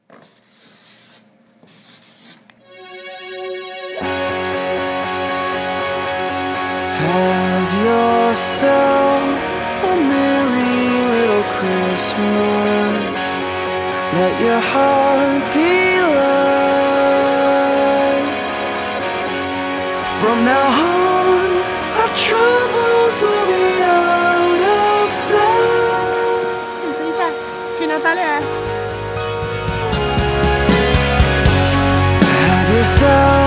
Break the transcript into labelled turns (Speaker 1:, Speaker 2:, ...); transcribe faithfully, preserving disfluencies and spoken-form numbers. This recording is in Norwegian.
Speaker 1: Have yourself a merry little Christmas. Let your heart be light. From now on, our troubles will be out of sight.
Speaker 2: Senza che Natale è?
Speaker 1: Have yourself